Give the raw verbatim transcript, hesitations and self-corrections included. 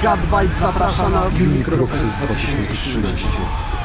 Gadbite zaprasza na Filmik Rockfest dwa tysiące trzynaście.